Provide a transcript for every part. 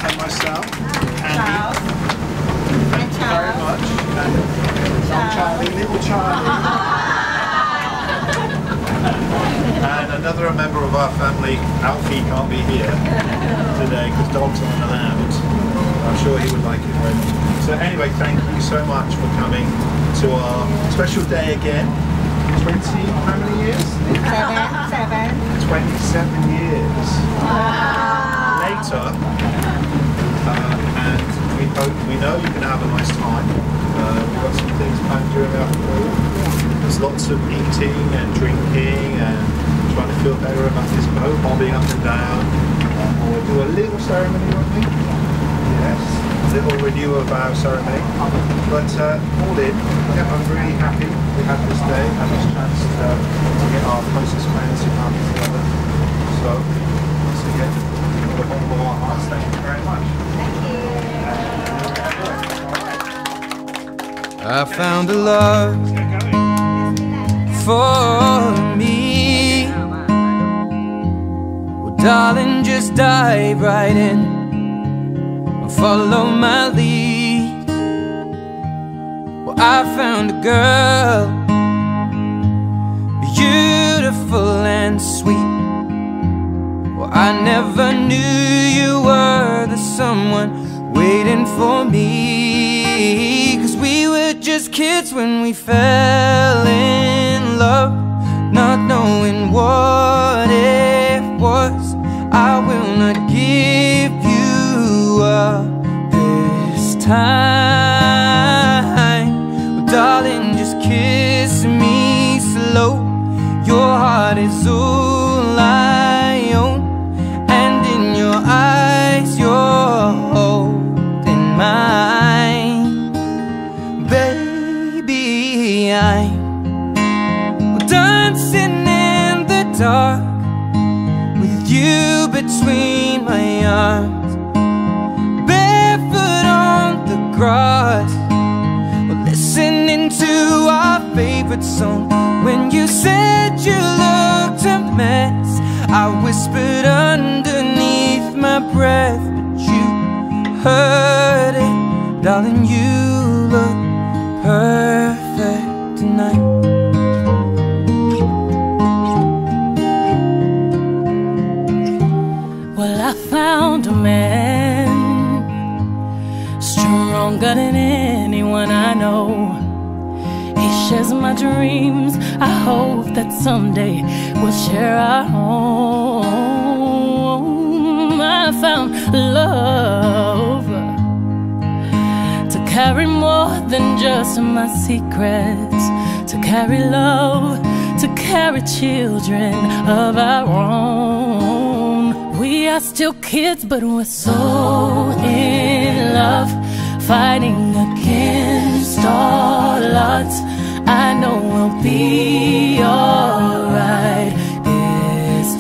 and myself, Andy. Thank you very much. And Charlie, little Charlie. And another member of our family, Alfie, can't be here today because dogs aren't allowed. I'm sure he would like it very much. So anyway, thank you so much for coming to our special day again. 20, how many years? 7. 27 years later, and we know you can have a nice time. We've got some things planned during our call. There's lots of eating and drinking and trying to feel better about this boat, bobbing up and down. We'll do a little ceremony, won't we? Yes, a little renewal vow ceremony. But all in, yeah, I'm really happy we had this day, had this chance to get our closest friends and family together. So, once again, from the bottom of our hearts, thank you very much. Thank you. I found a love for me. Well, darling, just dive right in and follow my lead. Well, I found a girl, beautiful and sweet. Well, I never knew you were the someone waiting for me. 'Cause we were just kids when we fell in love, not knowing what it was. I will not give you up this time. Well, darling, just kiss me slow. Your heart is all I own, and in your eyes you're holding mine. Baby, I'm dancing in the dark with you between my arms, barefoot on the grass. We're listening to our favorite song. When you said you looked a mess, I whispered underneath my breath, but you heard it. Darling, you look perfect tonight. Well, I found a man stronger than anyone I know. He shares my dreams. I hope that someday we'll share our home. I found love to carry more than just my secrets, to carry love, to carry children of our own. We are still kids, but we're so in love, fighting against all odds. I know we'll be alright this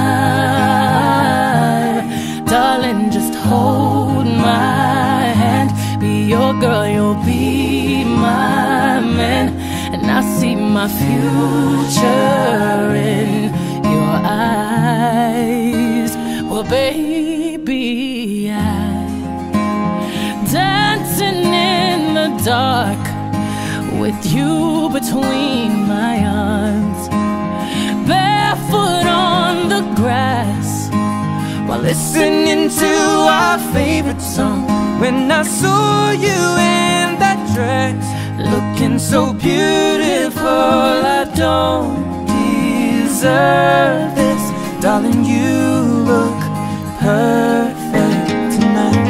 time. Darling, just hold my hand. Be your girl, you'll be my man. And I see my future in your eyes. Well, baby, I'm dancing in the dark with you between my arms, barefoot on the grass, while listening to our favorite song. When I saw you in that dress, looking so beautiful, I don't deserve this. Darling, you look perfect tonight.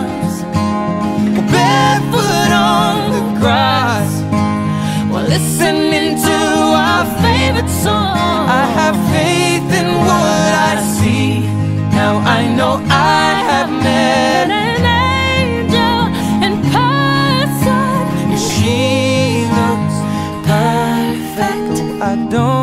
Listen don't